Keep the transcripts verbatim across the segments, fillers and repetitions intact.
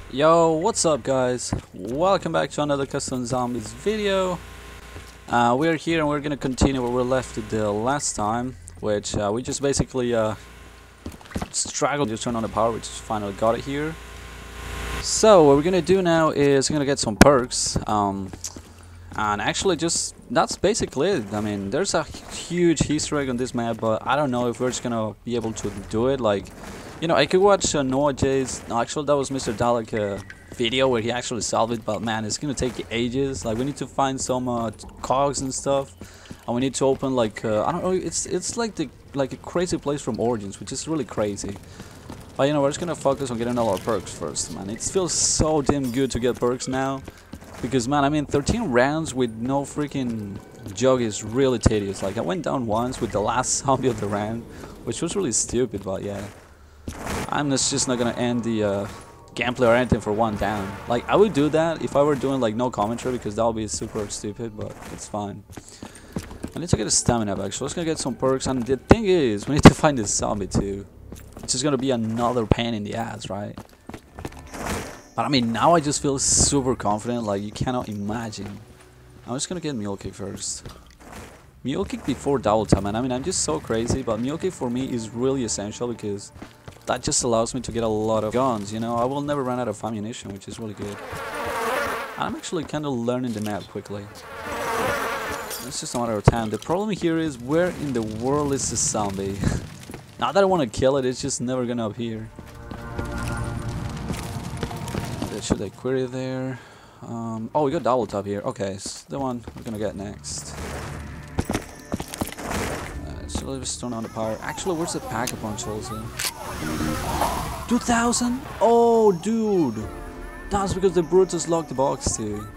Yo, what's up guys? Welcome back to another Custom Zombies video. Uh, we're here and we're gonna continue where we left it the last time, which uh, we just basically uh, struggled to turn on the power. We just finally got it here. So what we're gonna do now is we're gonna get some perks, um, and actually just that's basically it. I mean, there's a huge Easter egg on this map, but I don't know if we're just gonna be able to do it. Like, you know, I could watch uh, Noah J's, no, actually that was Mister Dalek uh, video where he actually solved it, but man, it's gonna take ages. Like, we need to find some uh, cogs and stuff, and we need to open like uh, I don't know. It's it's like the like a crazy place from Origins, which is really crazy. But you know, we're just gonna focus on getting all our perks first, man. It feels so damn good to get perks now, because man, I mean, thirteen rounds with no freaking jug is really tedious. Like, I went down once with the last zombie of the round, which was really stupid, but yeah. I'm just not gonna end the uh, gameplay or anything for one down. Like, I would do that if I were doing like no commentary, because that would be super stupid, but it's fine. I need to get a stamina back, so let's gonna get some perks. And the thing is, we need to find this zombie too, which is gonna be another pain in the ass, right? But I mean, now I just feel super confident, like you cannot imagine. I'm just gonna get Mule Kick first. Mule Kick before double tap, man. I mean, I'm just so crazy, but Mule Kick for me is really essential because that just allows me to get a lot of guns, you know. I will never run out of ammunition, which is really good. I'm actually kind of learning the map quickly. It's just a matter of time. The problem here is, where in the world is the zombie? Not that I want to kill it, it's just never gonna appear. Okay, should I query there? Um, oh, we got double tap here. Okay, it's the one we're gonna get next. Uh, so let's turn on the power. Actually, where's the Pack-a-Punch also? two thousand? Oh, dude. That's because the Brutus locked the box too.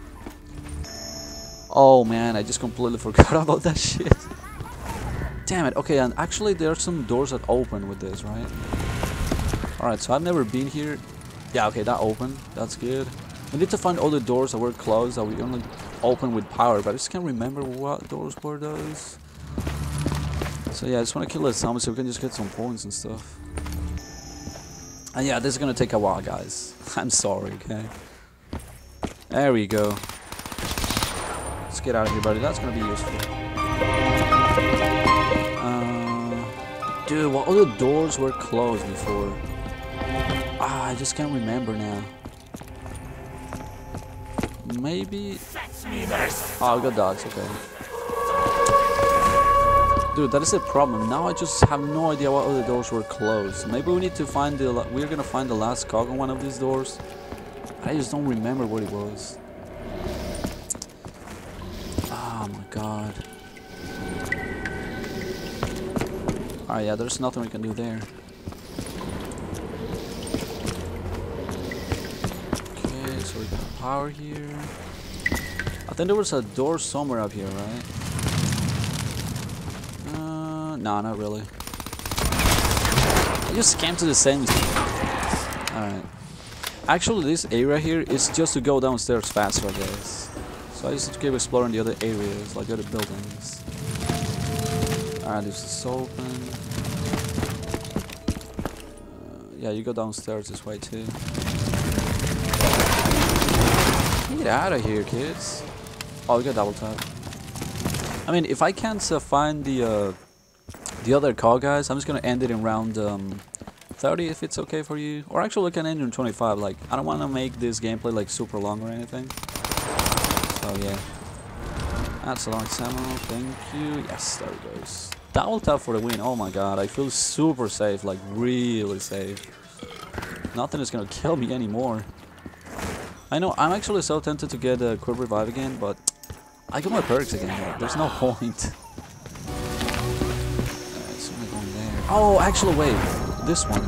Oh man, I just completely forgot about that shit. Damn it. Okay, and actually there are some doors that open with this, right? Alright, so I've never been here. Yeah, okay, that opened. That's good. We need to find all the doors that were closed that we only open with power, but I just can't remember what doors were those. So yeah, I just want to kill the zombie so we can just get some points and stuff. And yeah, this is gonna take a while, guys. I'm sorry, okay? There we go. Let's get out of here, buddy. That's gonna be useful. Uh, dude, what other doors were closed before? Ah, I just can't remember now. Maybe... Oh, we got dogs, okay. Dude, that is the problem. Now I just have no idea what other doors were closed. Maybe we need to find the... We're gonna find the last cog on one of these doors. I just don't remember what it was. Oh my god. Alright, yeah, there's nothing we can do there. Okay, so we got power here. I think there was a door somewhere up here, right? No, not really. I just came to the same. Alright. Actually, this area here is just to go downstairs faster, I guess. So I just keep exploring the other areas, like the other buildings. Alright, this is open. Uh, yeah, you go downstairs this way too. Get out of here, kids. Oh, we got double tap. I mean, if I can't uh, find the... Uh, The other call, guys, I'm just gonna end it in round um, thirty if it's okay for you. Or actually, we can end in twenty-five. Like, I don't want to make this gameplay like super long or anything. So yeah, that's a long ammo. Thank you. Yes, there it goes. Double tap for the win. Oh my god, I feel super safe, like really safe. Nothing is gonna kill me anymore. I know. I'm actually so tempted to get a quick revive again, but I got my perks again. Like, there's no point. Oh, actually, wait. This one.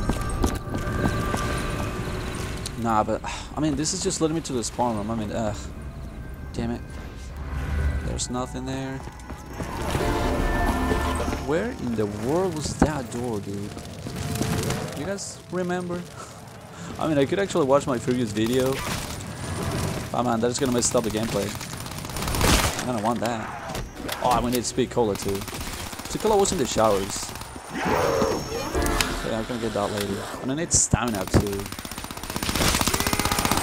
Nah, but... I mean, this is just leading me to the spawn room. I mean, ugh. Damn it. There's nothing there. Where in the world was that door, dude? You guys remember? I mean, I could actually watch my previous video. Oh, man, that's gonna mess up the gameplay. I don't want that. Oh, we need Speed Cola, too. Speed Cola was in the showers. So yeah, I'm gonna get that later. And I need stamina too.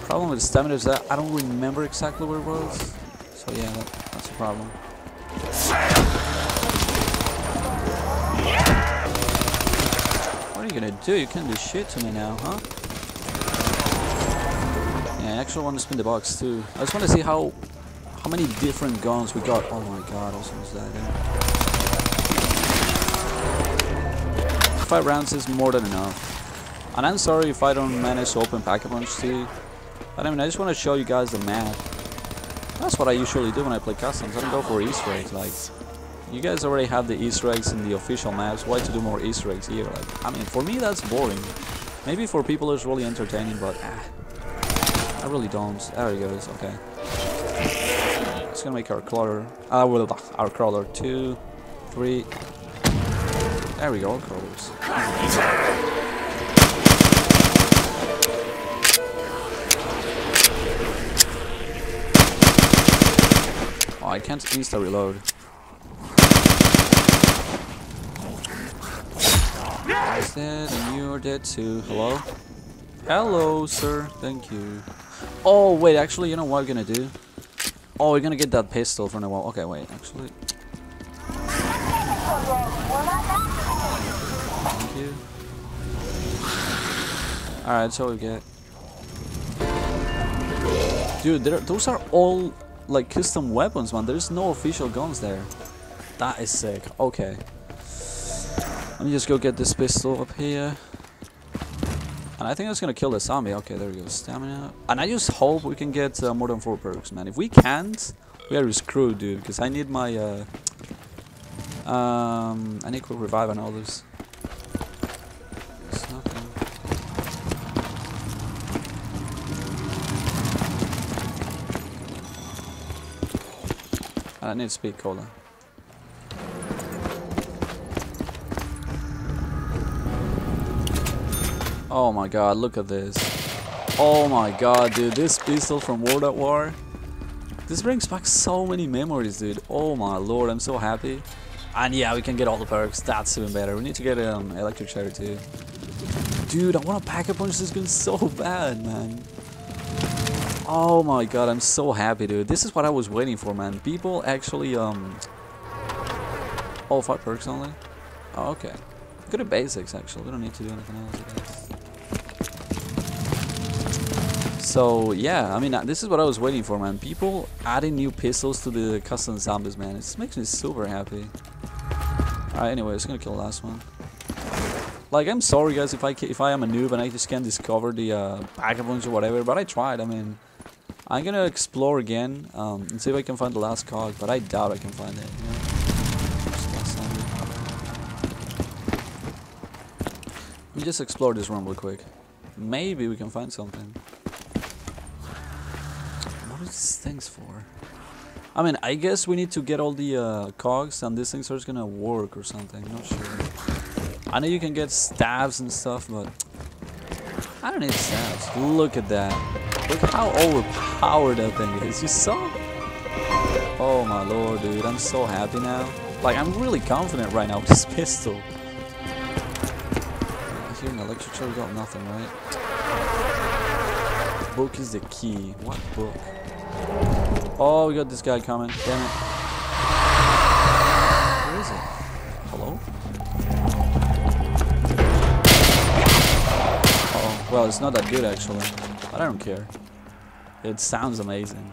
Problem with stamina is that I don't remember exactly where it was. So yeah, that, that's a problem. What are you gonna do? You can't do shit to me now, huh? Yeah, I actually want to spin the box too. I just want to see how how many different guns we got. Oh my god, also was that there. Five rounds is more than enough. And I'm sorry if I don't manage to open Pack-a-Punch too. But I mean, I just want to show you guys the map. That's what I usually do when I play customs. I don't go for Easter eggs. Like, you guys already have the Easter eggs in the official maps. Why to do more Easter eggs here? Like, I mean, for me that's boring. Maybe for people it's really entertaining, but ah, I really don't. There he goes. Okay. It's gonna make our crawler. Uh, well, our crawler two, three. There we go. All crawlers. Oh, I can't insta reload. He's dead and you're dead too. Hello? Hello, sir. Thank you. Oh, wait, actually, you know what we're gonna do? Oh, we're gonna get that pistol from the wall. Okay, wait, actually. Thank you. Alright, so we get. Dude, there, those are all like custom weapons, man. There's no official guns there. That is sick. Okay. Let me just go get this pistol up here. And I think that's gonna kill the zombie. Okay, there we go. Stamina. And I just hope we can get uh, more than four perks, man. If we can't, we are screwed, dude. Because I need my uh, um, I need quick revive and all this. There's nothing. I need speed cola. Oh my god, look at this. Oh my god, dude, this pistol from World at War. This brings back so many memories, dude. Oh my lord, I'm so happy. And yeah, we can get all the perks. That's even better. We need to get an um, electric chair too. Dude, I want to Pack-a-Punch this gun so bad, man. Oh my god, I'm so happy, dude. This is what I was waiting for, man. People actually, um... Oh, five perks only? Oh, okay. Good at basics, actually. We don't need to do anything else, I guess. So, yeah, I mean, this is what I was waiting for, man. People adding new pistols to the custom zombies, man. It makes me super happy. Alright, anyway, it's gonna kill the last one. Like, I'm sorry, guys, if I, if I am a noob and I just can't discover the uh, Pack-a-Punch or whatever, but I tried, I mean... I'm gonna explore again um, and see if I can find the last cog, but I doubt I can find it. You know? Let me just explore this room real quick. Maybe we can find something. What are these things for? I mean, I guess we need to get all the uh, cogs and these things are just gonna work or something. I'm not sure. I know you can get stabs and stuff, but I don't need stabs. Look at that. Look how overpowered that thing is. You saw? Oh my lord, dude. I'm so happy now. Like, I'm really confident right now with this pistol. I hear an electric chair. We got nothing, right? Book is the key. What book? Oh, we got this guy coming. Damn it. Where is it? Hello? Oh, well, it's not that good actually. But I don't care. It sounds amazing.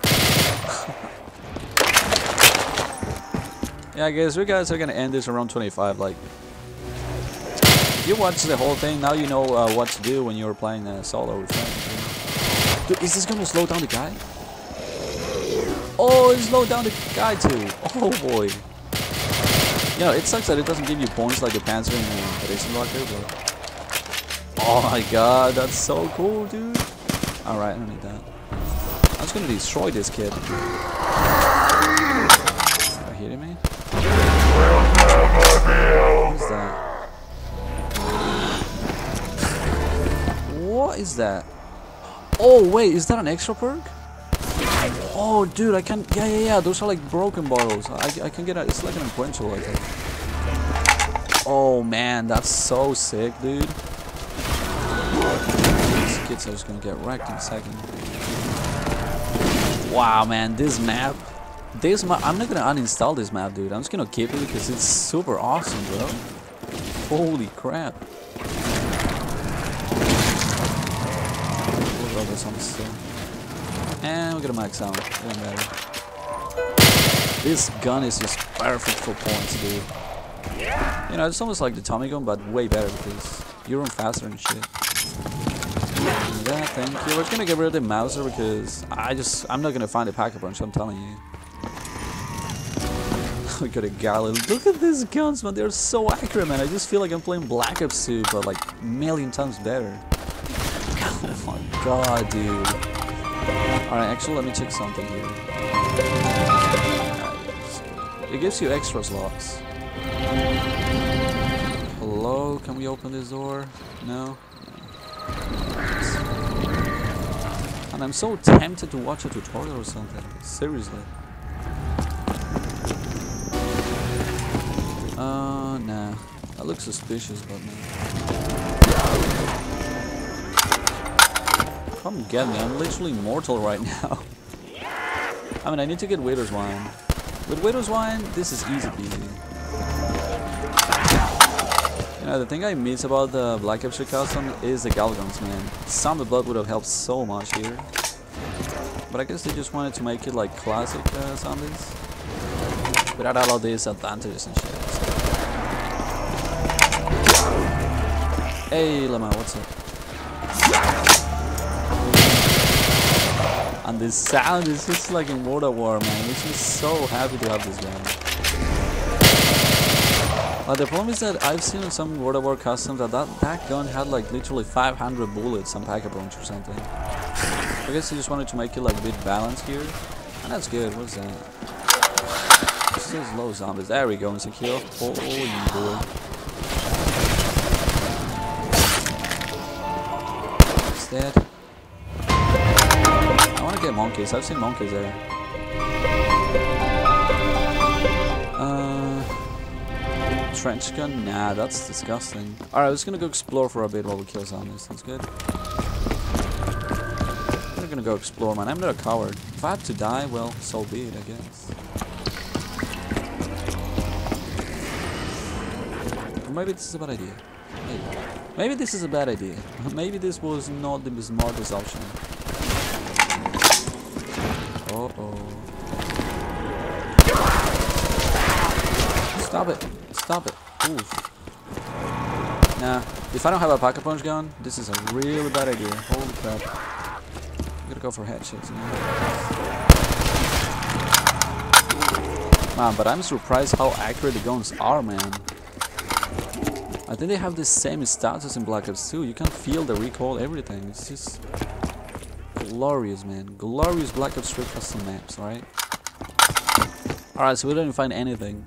Yeah, guys, we guys are gonna end this around twenty-five. Like, if you watch the whole thing, now you know uh, what to do when you're playing uh, solo with friends. Dude, is this gonna slow down the guy? Oh, it slowed down the guy too. Oh boy. You know, it sucks that it doesn't give you points like the Panzer and the Racing Rocker, but. Oh my god, that's so cool, dude. Alright, I don't need that. I'm just gonna destroy this kid. Are you hitting me? What is that? What is that? Oh wait, is that an extra perk? Oh dude, I can. Yeah, yeah, yeah. Those are like broken bottles. I, I can get a. It's like an unquenchable, I think. Oh man, that's so sick, dude. Let's kids are just gonna get wrecked in a second. Wow, man, this map. This map. I'm not gonna uninstall this map, dude. I'm just gonna keep it because it's super awesome, bro. Holy crap. We'll roll this one still. And we're gonna max out. Even better. This gun is just perfect for points, dude. You know, it's almost like the Tommy gun, but way better because you run faster and shit. Yeah, thank you. We're gonna get rid of the Mauser because I just I'm not gonna find a Pack-a-Punch, I'm telling you. We got a Galley. Look at these guns, man. They're so accurate, man. I just feel like I'm playing Black Ops two, but like a million times better. Oh my god, dude. Alright, actually, let me check something here. It gives you extra slots. Hello, can we open this door? No? And I'm so tempted to watch a tutorial or something. Seriously. Uh, nah. That looks suspicious, but no. Come get me, I'm literally mortal right now. I mean, I need to get Waiter's Wine. With Waiter's Wine, this is easy peasy. You know, the thing I miss about the Black Ops three custom is the Galguns, man. Some of the blood would have helped so much here. But I guess they just wanted to make it like classic uh, zombies. Without all of these advantages and shit. Hey, Lama, what's up? And this sound is just like in World of War, man. Makes me so happy to have this gun. Uh, the problem is that I've seen in some World of War customs that that, that gun had like literally five hundred bullets on Pack-a-Punch or something. I guess they just wanted to make it like a bit balanced here. And that's good, what's that? Still low zombies. There we go, Insecure. Oh, you boy. It's dead. I want to get monkeys. I've seen monkeys there. Uh, trench gun? Nah, that's disgusting. Alright, I'm just gonna go explore for a bit while we kill zombies. That's good. I'm gonna go explore, man. I'm not a coward. If I have to die, well, so be it, I guess. Maybe this is a bad idea. Maybe. Maybe this is a bad idea. Maybe this was not the smartest option. Uh oh. Stop it. Stop it. Oof. Nah. If I don't have a Pack-a-Punch gun, this is a really bad idea. Holy crap. I'm gonna go for headshots now. Man, but I'm surprised how accurate the guns are, man. I think they have the same status in Black Ops two. You can feel the recoil, everything. It's just glorious, man. Glorious Black Ops three custom maps, right? Alright, so we didn't find anything.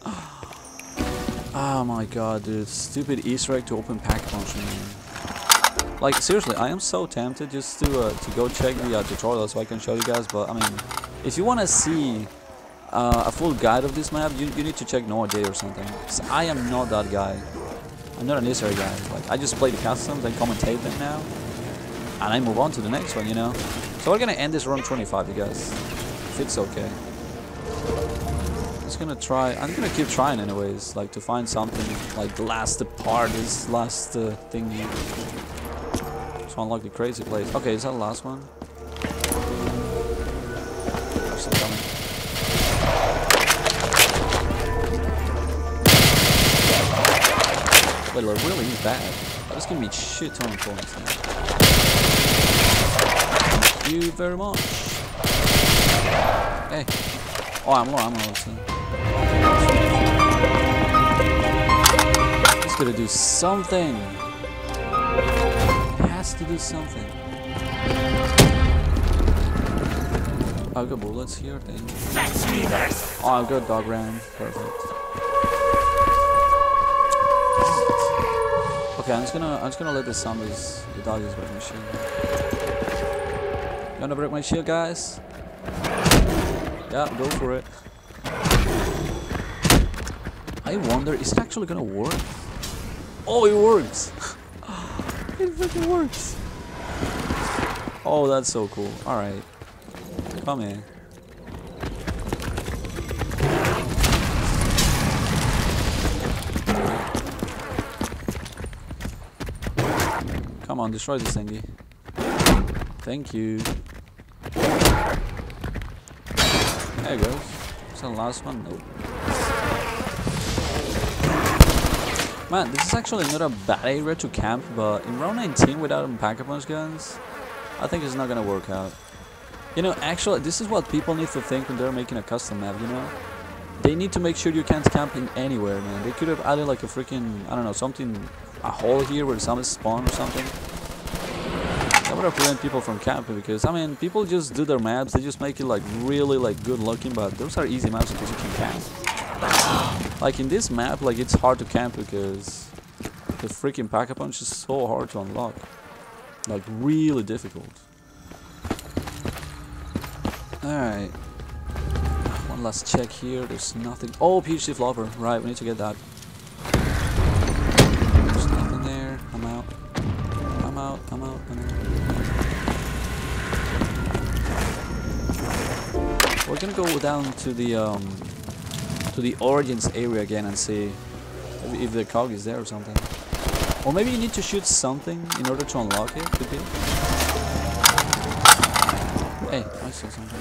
Oh my god, dude. Stupid Easter egg to open Pack-a-Punch, man. Like, seriously, I am so tempted just to uh, to go check the uh, tutorial so I can show you guys. But, I mean, if you want to see uh, a full guide of this map, you, you need to check Noah J or something. 'Cause I am not that guy. I'm not an Easter egg guy. Like, I just play the customs and commentate them now, and I move on to the next one, you know. So we're gonna end this run twenty-five, you guys, if it's okay. Just gonna try. I'm gonna keep trying, anyways, like to find something like the last part, this last uh, thing. Just unlock the crazy place. Okay, is that the last one? There's some coming. Wait, it really is bad. That's gonna be shit ton of points now. Thank you very much. Hey. Oh, I'm low ammo also. It's gonna do something. It has to do something. Oh, I've got bullets here, thank you. Oh, I've got dog ram. Perfect. Okay, I'm just gonna I'm just gonna let the zombies, the doggies break my shield. You wanna break my shield, guys? Yeah, go for it. I wonder, is it actually gonna work? Oh, it works! It fucking works! Oh, that's so cool. Alright. Come here. Come on, destroy this thingy. Thank you. There it goes. Is that the last one? Nope. Man, this is actually not a bad area to camp, but in round nineteen without Pack-a-Punch guns, I think it's not gonna work out. You know, actually, this is what people need to think when they're making a custom map, you know? They need to make sure you can't camp in anywhere, man. They could have added like a freaking, I don't know, something, a hole here where zombies spawn or something. That would have prevented people from camping, because, I mean, people just do their maps, they just make it like really like good looking, but those are easy maps because you can camp. Like in this map, like it's hard to camp because the freaking Pack-a-Punch is so hard to unlock. Like really difficult. Alright. One last check here. There's nothing. Oh, P H D Flopper. Right, we need to get that. There's nothing there. I'm out. I'm out. I'm out. I'm out. We're gonna go down to the um to the Origins area again and see if, if the cog is there or something. Or maybe you need to shoot something in order to unlock it. Could be. Hey, I saw something.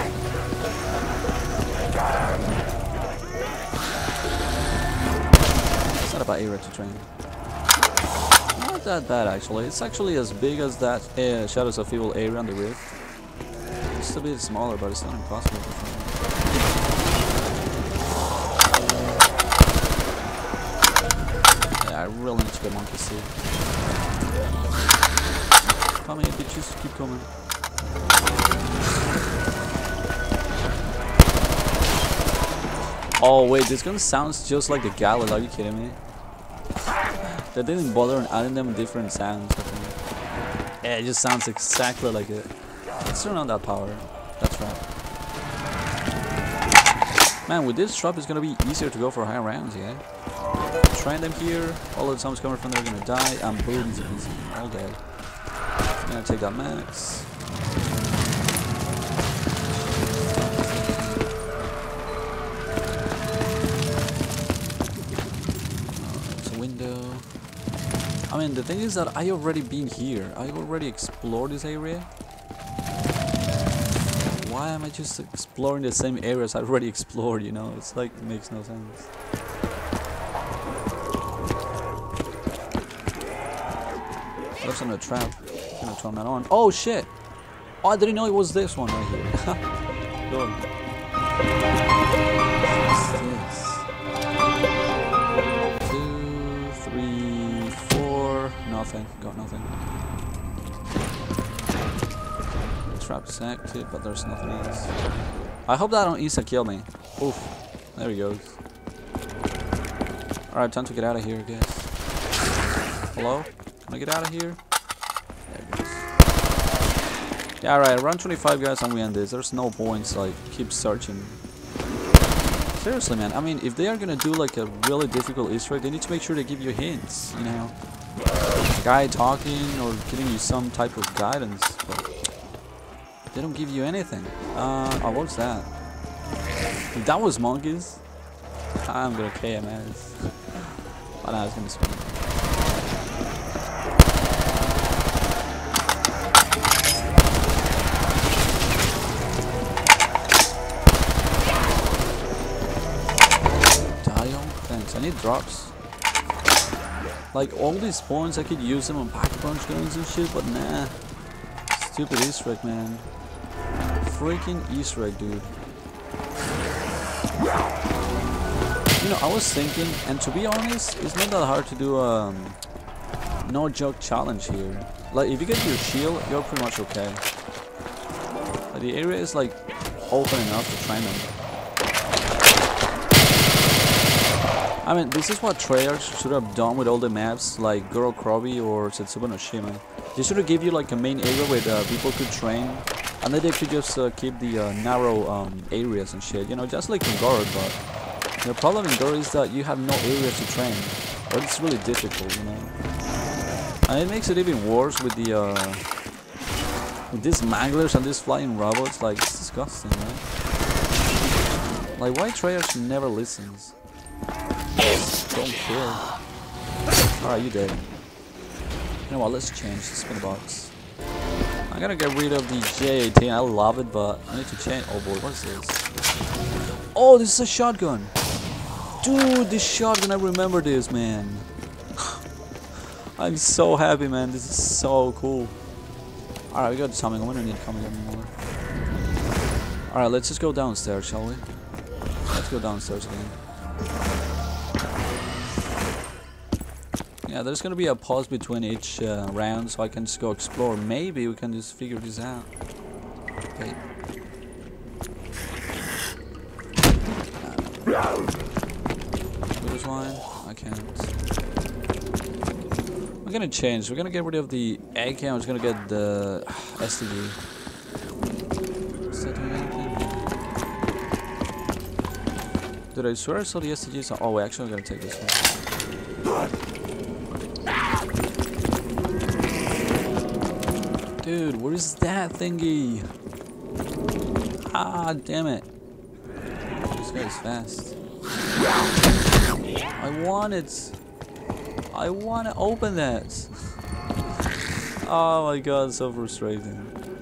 It's not a bad area to train. Not that bad actually. It's actually as big as that uh, Shadows of Evil area on the Rift. It's a bit smaller, but it's not impossible to train. Yeah, I really need to get Monkey Seed. Come here, bitches, keep coming. Oh wait, this gun sounds just like the Galil, are you kidding me? They didn't bother adding them different sounds. Yeah, it just sounds exactly like it. Let's turn on that power. That's right. Man, with this drop it's gonna be easier to go for high rounds, yeah? Train them here, all the zombies coming from there are gonna die, and boom, easy, easy, all dead. I'm gonna take that max. I mean, the thing is that I already been here. I already explored this area. Why am I just exploring the same areas I already explored, you know? It's like, it makes no sense. That's on a trap. I'm gonna turn that on. Oh shit! Oh, I didn't know it was this one right here. Good. What's this? Nothing, got nothing. Trap is active, but there's nothing else. I hope that don't Isa kill me. Oof, there he goes. Alright, time to get out of here, I guess. Hello? Can I get out of here? There it goes. Yeah, alright, around twenty-five guys and we end this. There's no points, like, keep searching. Seriously, man, I mean, if they are gonna do like a really difficult Easter egg, they need to make sure they give you hints, you know? A guy talking or giving you some type of guidance, but they don't give you anything. Uh, oh, what's that? If that was monkeys, I'm gonna K M S. Oh no, it's gonna spin. Dial? Thanks, I need drops. Like, all these spawns, I could use them on Pack-a-Punch guns and shit, but nah. Stupid Easter egg, man. Freaking Easter egg, dude. You know, I was thinking, and to be honest, it's not that hard to do a um, no-joke challenge here. Like, if you get your shield, you're pretty much okay. Like, the area is, like, open enough to train them. I mean, this is what Treyarch should have done with all the maps, like Goro Krobi or Setsuba no Shima. They should have give you like a main area where uh, people could train, and then they could just uh, keep the uh, narrow um, areas and shit, you know, just like in Goro. But the problem in Goro is that you have no areas to train, or it's really difficult, you know. And it makes it even worse with the uh, With these manglers and these flying robots, like, it's disgusting, right? Like, why Treyarch never listens? Just don't kill. Alright, you dead. You know what, let's change the spin box. I'm gonna get rid of the J eighteen, I love it, but I need to change. Oh boy, what's this? Oh, this is a shotgun! Dude, this shotgun, I remember this, man. I'm so happy, man, this is so cool. Alright, we got something, we don't need coming anymore. Alright, let's just go downstairs, shall we? Let's go downstairs again. Yeah, there's gonna be a pause between each uh, round, so I can just go explore. Maybe we can just figure this out. Okay. This one? I can't. We're gonna change. We're gonna get rid of the A K. I'm just gonna get the S T G. Is that doing anything? Dude, I swear I saw the S T Gs. Oh, wait, actually, I'm gonna take this one. Dude, where is that thingy? Ah, damn it. This guy's fast. I want it. I want to open that. Oh my god, so frustrating.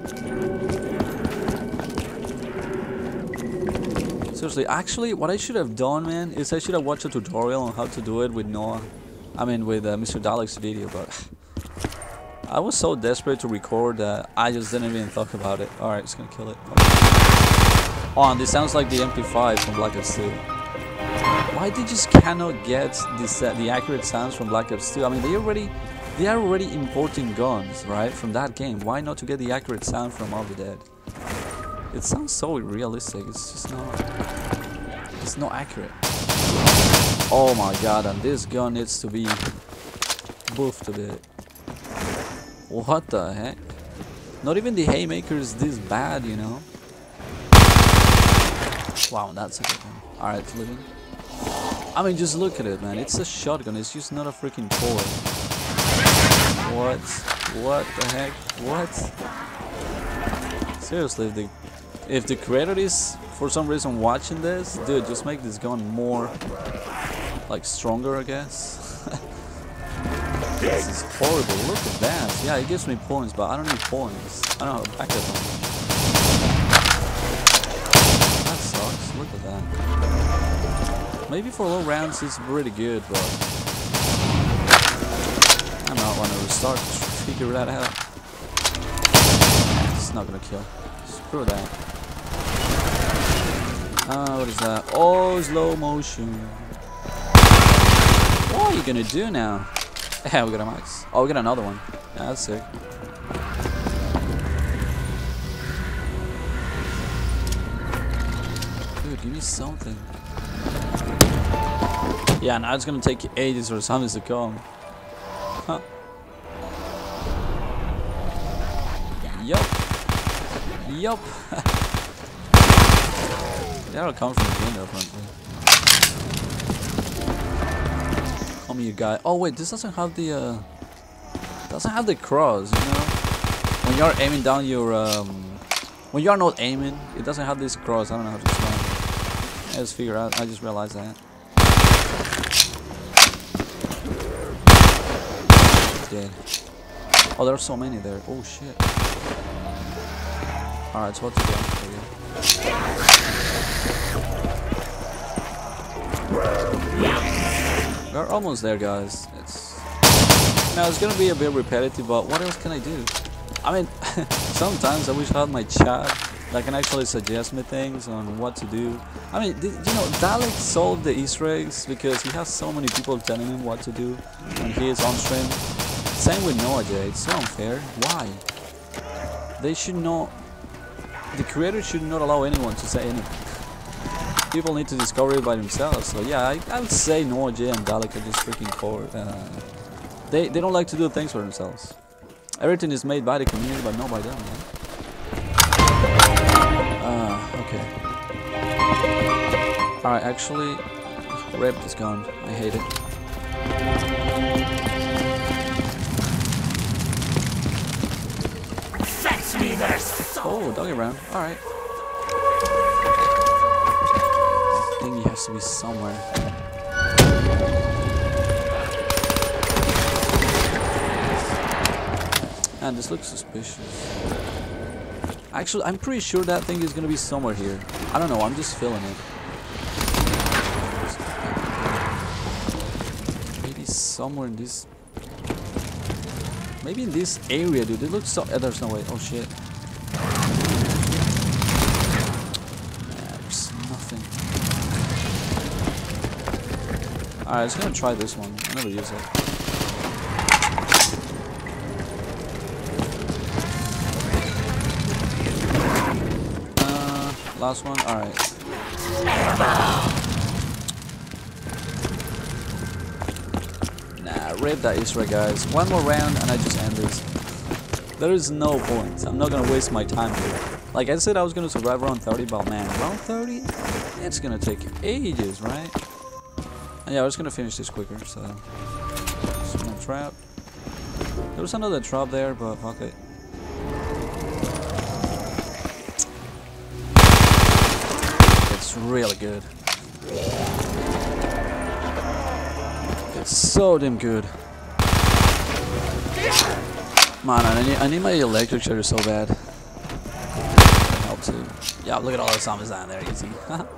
Seriously, actually, what I should have done, man, is I should have watched a tutorial on how to do it with Noah. I mean, with uh, Mister Dalek's video, but I was so desperate to record that I just didn't even think about it. Alright, just gonna kill it. Oh, and this sounds like the M P five from Black Ops two. Why they just cannot get this, uh, the accurate sounds from Black Ops two? I mean, they already, they are already importing guns, right, from that game. Why not to get the accurate sound from All the Dead? It sounds so realistic. It's just not. It's not accurate. Oh my god! And this gun needs to be boofed a bit. What the heck? Not even the haymaker is this bad, you know. Wow, that's a good one. All right, living. I mean, just look at it, man. It's a shotgun. It's just not a freaking toy. What? What the heck? What? Seriously, if the, if the creator is, for some reason, watching this, dude, just make this gun more, like, stronger, I guess. This is horrible. Look at that. Yeah, it gives me points, but I don't need points. I don't have a backup on it. That sucks. Look at that. Maybe for low rounds it's pretty good, but I might want to restart to figure that out. It's not gonna kill. Screw that. Ah, uh, what is that? Oh, slow motion. What are you gonna do now? Yeah, we got a max. Oh, we got another one. Yeah, that's sick. Dude, give me something. Yeah, now it's gonna take ages for zombies to come. Huh. Yup. Yup. That'll come from the window, apparently. Come here, guy. Oh wait, this doesn't have the uh doesn't have the cross, you know? When you're aiming down your um when you're not aiming, it doesn't have this cross. I don't know how to explain it. I just figure out I just realized that. Dead. Oh, there are so many there. Oh shit. Alright, so what's the for you? We're almost there, guys. It's now it's gonna be a bit repetitive, but what else can I do? I mean, sometimes I wish I had my chat that can actually suggest me things on what to do. I mean, you know, Dalek solved the Easter eggs because he has so many people telling him what to do when he is on stream. Same with Noah J. It's so unfair. Why? They should not. The creator should not allow anyone to say anything. People need to discover it by themselves. So yeah, I, I would say Noah J and Dalek are just freaking core. Uh, they they don't like to do things for themselves. Everything is made by the community, but not by them. Man. Ah, uh, okay. All right, actually, Rep is gone. I hate it. Fetch me Oh, doggy round. Alright. I think he has to be somewhere. And this looks suspicious. Actually, I'm pretty sure that thing is gonna be somewhere here. I don't know, I'm just feeling it. Maybe somewhere in this... Maybe in this area, dude. It looks so... Uh, there's no way. Oh, shit. Yeah, there's nothing. Alright, I'm just gonna try this one. I never use it. Uh, last one? Alright. Nah, rip that Easter egg, guys. One more round and I just end this. There is no point. I'm not gonna waste my time here. Like I said, I was gonna survive around thirty, but man, around thirty? It's gonna take ages, right? And yeah, I was gonna finish this quicker, so... Just gonna trap. There was another trap there, but fuck it. It's really good. It's so damn good. Man, I need, I need my electric shutter so bad. Help too. Yeah, look at all the zombies down there, easy.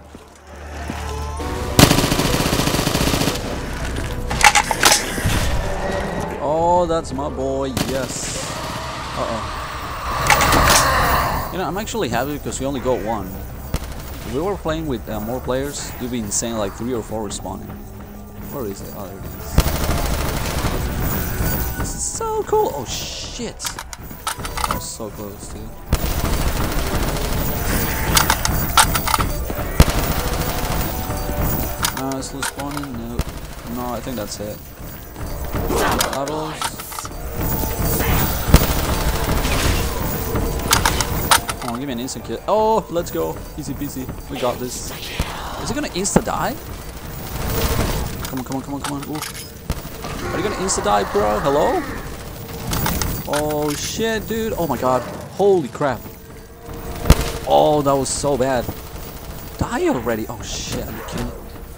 Oh, that's my boy, yes. Uh-oh. You know, I'm actually happy because we only got one. If we were playing with uh, more players, it would be insane, like three or four respawning. Where is it? Oh, there it is. This is so cool. Oh, shit. That was so close, dude. Uh, it's still spawning? No. No, I think that's it. Autos. Come on, give me an instant kill. Oh, let's go. Easy peasy. We got this. Is it gonna insta die? Come on, come on, come on, come on. Ooh. Are you gonna insta die, bro? Hello? Oh shit, dude. Oh my god. Holy crap. Oh, that was so bad. Die already. Oh shit, are you kidding?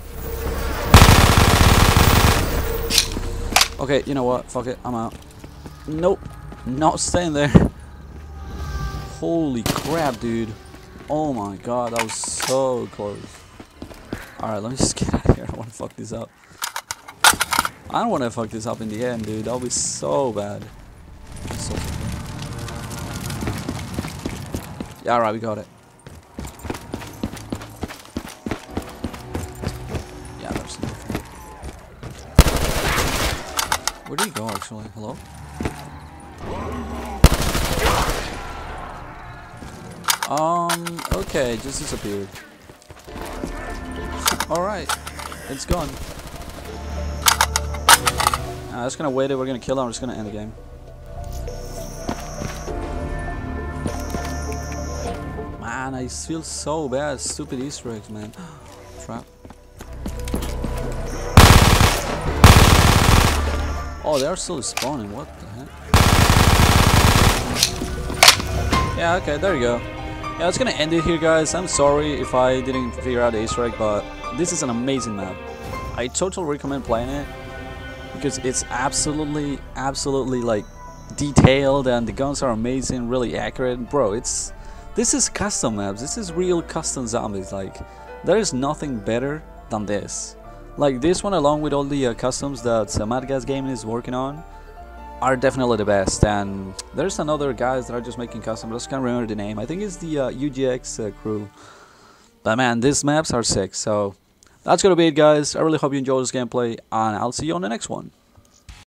Okay, you know what? Fuck it. I'm out. Nope. Not staying there. Holy crap, dude. Oh my god, that was so close. Alright, let me just get out of here. I want to fuck this up. I don't want to fuck this up in the end, dude. That'll be so bad. So yeah, alright, we got it. Yeah, there's nothing. Where did he go, actually? Hello? Um, okay, just disappeared. Alright, it's gone. I'm just gonna wait it, we're gonna kill him, I'm just gonna end the game. Man, I feel so bad. Stupid Easter eggs, man. Trap. Oh, they are still spawning, what the heck? Yeah, okay, there you go. Yeah, I was gonna end it here, guys. I'm sorry if I didn't figure out the Easter egg, but this is an amazing map. I totally recommend playing it because it's absolutely, absolutely like detailed, and the guns are amazing, really accurate, bro. It's this is custom maps. This is real custom zombies. Like, there is nothing better than this. Like this one, along with all the uh, customs that uh, Mad Gas Gaming is working on, are definitely the best. And there's another guys that are just making custom, I just can't remember the name. I think it's the uh, U G X uh, crew. But man, these maps are sick. So that's gonna be it, guys. I really hope you enjoyed this gameplay, and I'll see you on the next one.